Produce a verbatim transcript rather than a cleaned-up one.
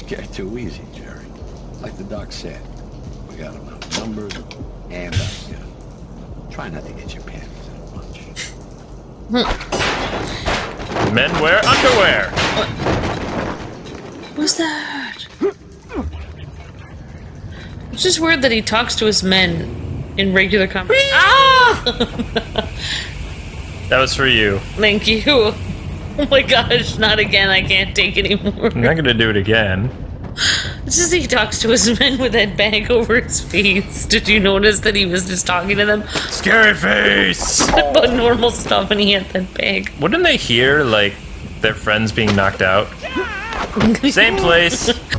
Okay, too easy, Jerry. Like the doc said, we got them outnumbered and outgunned. Try not to get your panties in a bunch. Men wear underwear. What? What's that? It's just weird that he talks to his men in regular conversation. Ah! That was for you. Thank you. Oh my gosh, not again. I can't take anymore. I'm not gonna do it again. It's just he talks to his men with that bag over his face. Did you notice that he was just talking to them? Scary face! About normal stuff and he had that bag. Wouldn't they hear, like, their friends being knocked out? Same place.